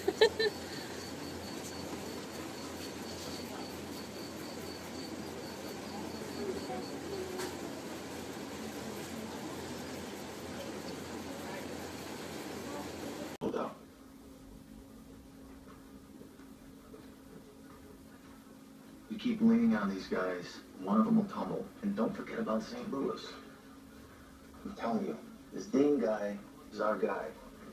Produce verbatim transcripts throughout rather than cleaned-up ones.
You keep leaning on these guys, one of them will tumble. And don't forget about Saint Louis. I'm telling you, this Dean guy is our guy.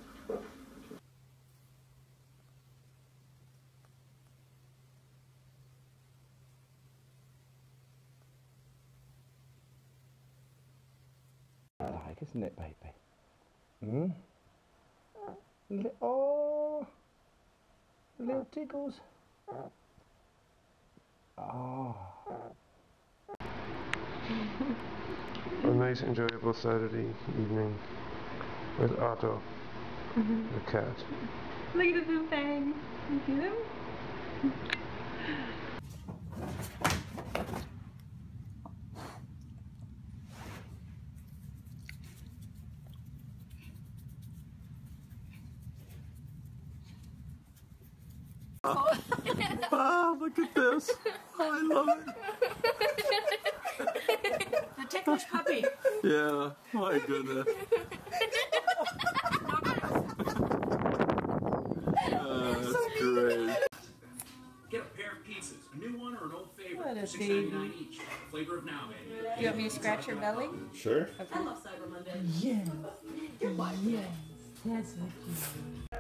Like, isn't it, baby? Hmm? Li- oh, little tickles. Oh. A nice, enjoyable Saturday evening with Otto, Mm-hmm. the cat. Look at his fangs. You see them? Ah, look at this. I love it. The ticklish puppy. Yeah, my goodness. Uh, that's great. Get a pair of pizzas, a new one or an old favorite. What a six ninety-nine each. Flavor of now, baby. Do you want me to scratch your belly? Sure. Okay. I love Cyber Monday. Yes. Yes. That's what you